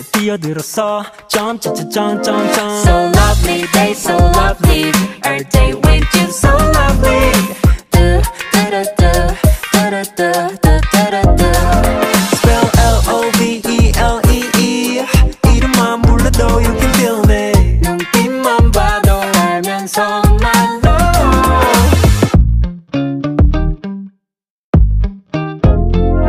뛰어들었어 점점점점점점 So lovely day, so lovely. Our day with you, so